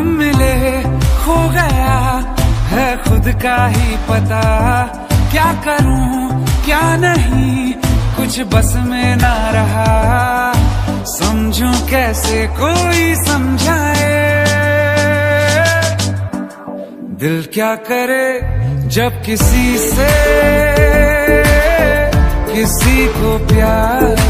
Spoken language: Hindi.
हम मिले खो गया है खुद का ही पता, क्या करूं क्या नहीं कुछ बस में ना रहा, समझूं कैसे कोई समझाए। दिल क्या करे जब किसी से किसी को प्यार